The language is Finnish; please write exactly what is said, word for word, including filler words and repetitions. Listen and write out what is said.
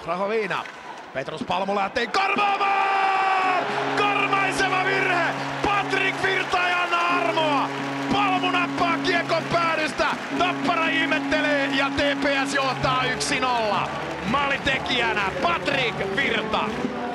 Rahoviina. Petrus Palmu lähtee karvaamaan! Karmaiseva virhe! Patrik Virta ei anna armoa! Palmu nappaa kiekon päädystä. Tappara ihmettelee ja T P S johtaa yksi nolla. Maalitekijänä Patrik Virta.